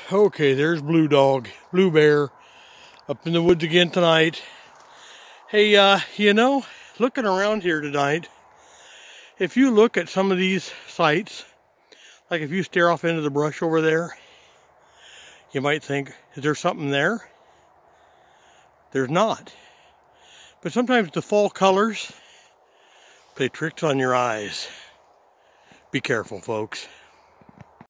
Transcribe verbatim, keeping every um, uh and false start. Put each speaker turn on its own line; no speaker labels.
Okay, there's Blue Dog, Blue Bear, up in the woods again tonight. Hey, uh, you know, looking around here tonight, if you look at some of these sites, like if you stare off into the brush over there, you might think, is there something there? There's not. But sometimes the fall colors play tricks on your eyes. Be careful, folks.